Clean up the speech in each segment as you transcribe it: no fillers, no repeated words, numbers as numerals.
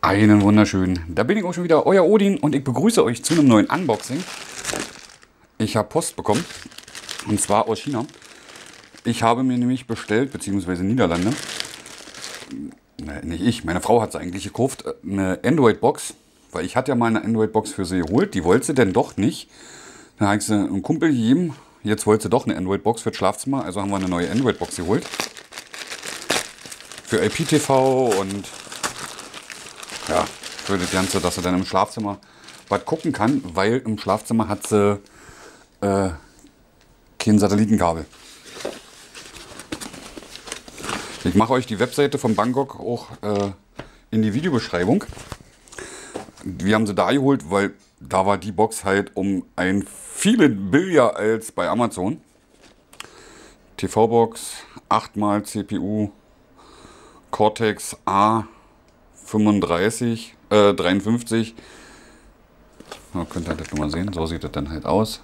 Einen wunderschönen. Da bin ich auch schon wieder, euer Odin, und ich begrüße euch zu einem neuen Unboxing. Ich habe Post bekommen, und zwar aus China. Ich habe mir nämlich bestellt, beziehungsweise Niederlande, nicht ich, meine Frau hat es eigentlich gekauft, eine Android-Box, weil ich hatte ja mal eine Android-Box für sie geholt, die wollte sie denn doch nicht. Dann habe ich sie einem Kumpel gegeben, jetzt wollte sie doch eine Android-Box für das Schlafzimmer, also haben wir eine neue Android-Box geholt. Für IPTV und ja, für das Ganze, dass sie dann im Schlafzimmer was gucken kann, weil im Schlafzimmer hat sie kein Satellitenkabel. Ich mache euch die Webseite von Bangkok auch in die Videobeschreibung. Wir haben sie da geholt, weil da war die Box halt um ein viele billiger als bei Amazon. TV-Box, 8x CPU, Cortex A53, 53. Ja, könnt ihr das mal sehen, so sieht das dann halt aus.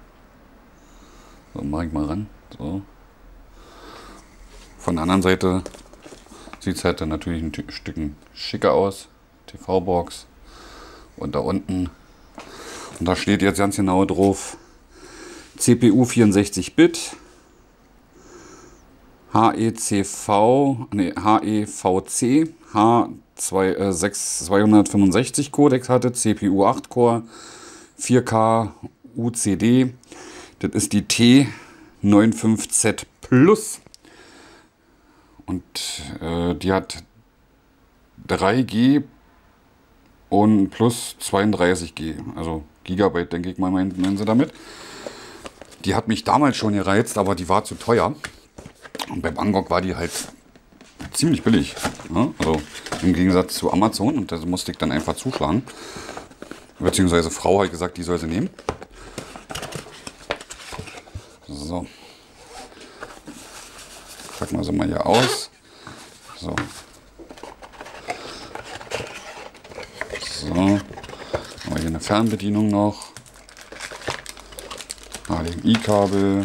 So, mache ich mal ran. So. Von der anderen Seite sieht es halt dann natürlich ein Stückchen schicker aus. TV-Box. Und da unten, und da steht jetzt ganz genau drauf, CPU 64-Bit, HEVC, H265 Codex hatte, CPU 8 Core, 4K UCD. Das ist die T95Z Plus. Und die hat 3G und plus 32G. Also Gigabyte, denke ich mal, meinen sie damit. Die hat mich damals schon gereizt, aber die war zu teuer. Und bei Bangkok war die halt ziemlich billig. Ja? Also im Gegensatz zu Amazon. Und da musste ich dann einfach zuschlagen. Beziehungsweise Frau hat gesagt, die soll sie nehmen. So. Packen wir sie mal hier aus. So. So. Haben wir hier eine Fernbedienung noch. HDMI-Kabel.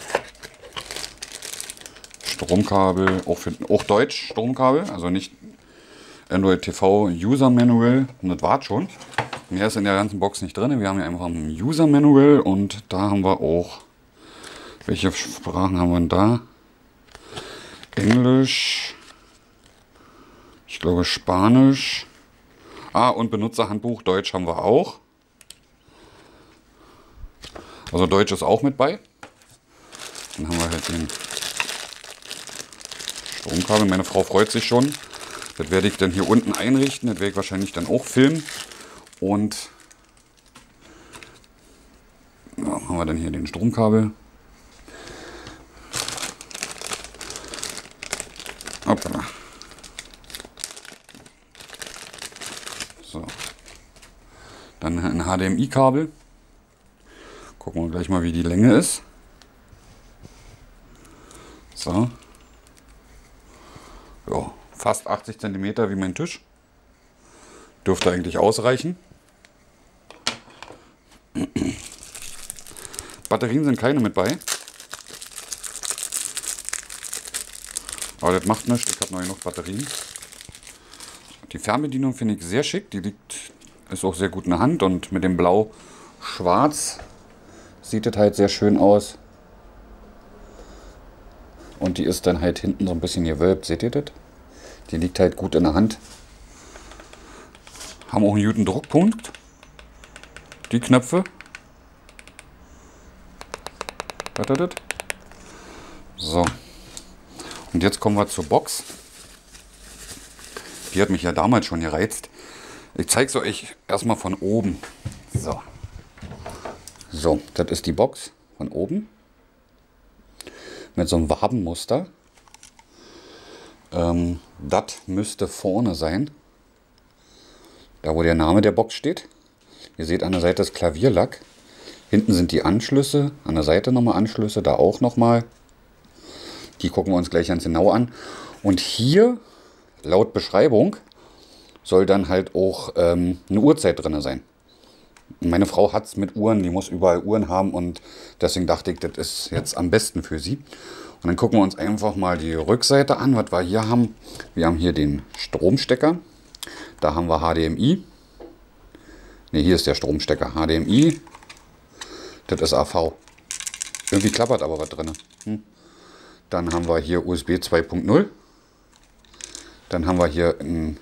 Stromkabel. Auch Deutsch Stromkabel. Also nicht Android TV User Manual. Und das war's schon. Mehr ist in der ganzen Box nicht drin. Wir haben hier einfach ein User Manual. Und da haben wir auch. Welche Sprachen haben wir denn da? Englisch, ich glaube Spanisch, und Benutzerhandbuch Deutsch haben wir auch. Also Deutsch ist auch mit bei. Dann haben wir halt den Stromkabel. Meine Frau freut sich schon. Das werde ich dann hier unten einrichten. Das werde ich wahrscheinlich dann auch filmen. Und ja, haben wir dann hier den Stromkabel. Hoppala. So. Dann ein HDMI-Kabel. Gucken wir gleich mal, wie die Länge ist. So. Ja, fast 80 cm wie mein Tisch. Dürfte eigentlich ausreichen. Batterien sind keine mit bei. Aber das macht nichts, ich habe noch genug Batterien. Die Fernbedienung finde ich sehr schick, die ist auch sehr gut in der Hand und mit dem Blau-Schwarz sieht das halt sehr schön aus. Und die ist dann halt hinten so ein bisschen gewölbt, seht ihr das? Die liegt halt gut in der Hand. Haben auch einen guten Druckpunkt, die Knöpfe. Hört ihr das? So. Und jetzt kommen wir zur Box. Die hat mich ja damals schon gereizt. Ich zeige es euch erstmal von oben. So. So, das ist die Box von oben. Mit so einem Wabenmuster. Das müsste vorne sein. Da wo der Name der Box steht. Ihr seht an der Seite das Klavierlack. Hinten sind die Anschlüsse. An der Seite nochmal Anschlüsse. Da auch nochmal. Die gucken wir uns gleich ganz genau an. Und hier, laut Beschreibung, soll dann halt auch eine Uhrzeit drin sein. Meine Frau hat es mit Uhren, die muss überall Uhren haben und deswegen dachte ich, das ist jetzt am besten für sie. Und dann gucken wir uns einfach mal die Rückseite an, was wir hier haben. Wir haben hier den Stromstecker. Da haben wir HDMI. Ne, hier ist der Stromstecker. HDMI. Das ist AV. Irgendwie klappert aber was drin. Dann haben wir hier USB 2.0. Dann haben wir hier ein,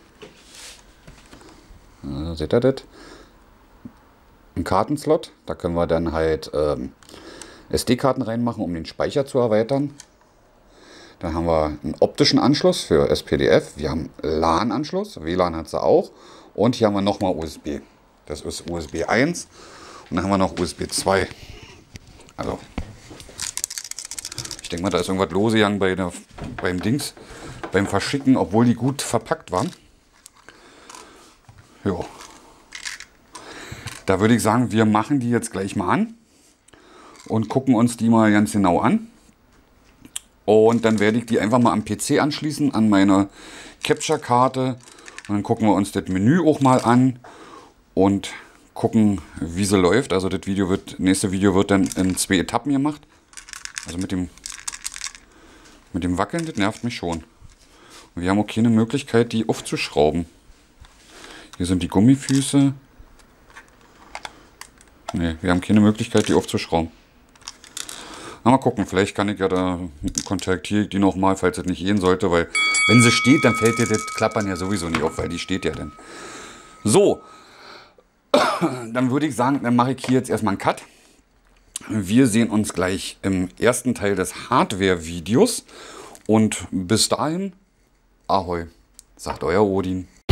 seht ihr das? Ein Kartenslot. Da können wir dann halt SD-Karten reinmachen, um den Speicher zu erweitern. Dann haben wir einen optischen Anschluss für SPDF. Wir haben LAN-Anschluss. WLAN hat sie auch. Und hier haben wir nochmal USB. Das ist USB 1. Und dann haben wir noch USB 2. Also, ich denke mal, da ist irgendwas losgegangen beim Dings, beim Verschicken, obwohl die gut verpackt waren. Jo. Da würde ich sagen, wir machen die jetzt gleich mal an und gucken uns die mal ganz genau an. Und dann werde ich die einfach mal am PC anschließen, an meine Capture-Karte. Und dann gucken wir uns das Menü auch mal an und gucken, wie sie läuft. Also das nächste Video wird dann in 2 Etappen gemacht. Also mit dem Wackeln, das nervt mich schon. Und wir haben auch keine Möglichkeit, die aufzuschrauben. Hier sind die Gummifüße. Ne, wir haben keine Möglichkeit, die aufzuschrauben. Na, mal gucken, vielleicht kann ich ja da kontaktiere ich die nochmal, falls das nicht gehen sollte, weil wenn sie steht, dann fällt dir das Klappern ja sowieso nicht auf, weil die steht ja dann. So, dann würde ich sagen, dann mache ich hier jetzt erstmal einen Cut. Wir sehen uns gleich im ersten Teil des Hardware-Videos und bis dahin, Ahoi, sagt euer Odin.